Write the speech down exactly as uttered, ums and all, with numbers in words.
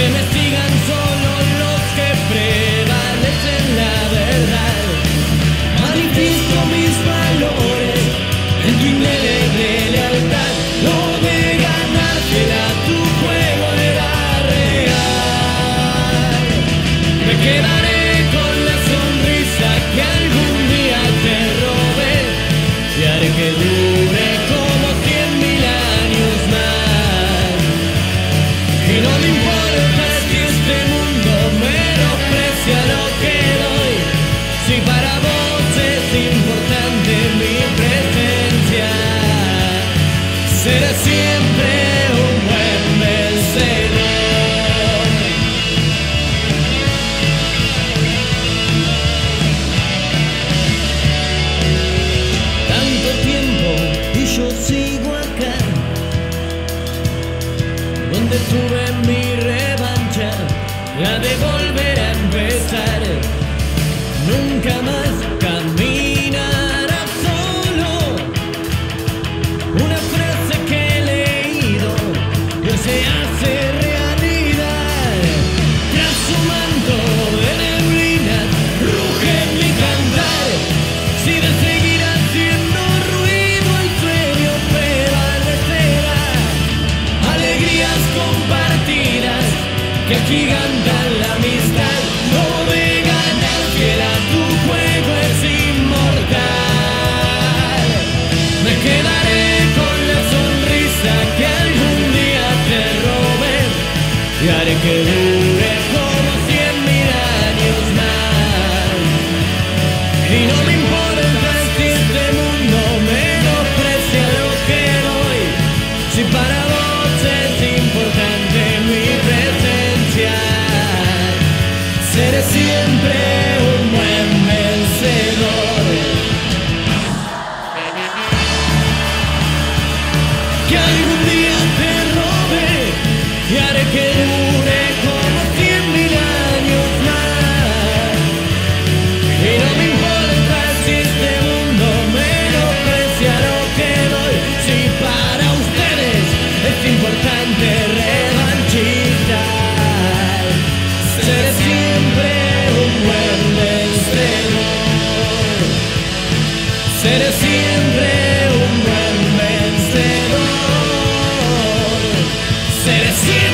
que me sigan solo los que prevalecen la verdad. Manifiesto mis valores en tu indeleble lealtad. Lo de ganar fiel a tu juego era real. Me quedaré con la sonrisa que algún día te robé y haré que dure como cien mil años más. Y no me importa si este mundo menosprecia lo que doy, si para vos es importante mi presencia. Seré siempre un buen vencedor. Tanto tiempo y yo sigo acá, donde tuve mi revancha, la de volver a empezar. Nunca más caminarás solo. Una frase que he leído y hoy se hace realidad. Tras su manto de neblina ruge mi cantar. Si de seguir haciendo ruido el sueño prevalecerá. Alegrías compartidas que agigantan la amistad. Lo de ganar fiel a tu juego es inmortal. Me quedaré con la sonrisa que algún día te robé y haré que dure como cien mil años más. Y no me importa si este mundo menosprecia lo que doy, si para vos es importante mi presencia. Seré siempre un buen vencedor. Que algún día te robe y haré que dure como cien mil años más. Y no me importa si este mundo menosprecia lo que doy, si para ustedes es importante revanchistas. Seré siempre un buen vencedor. Seré siempre un buen vencedor. Seré siempre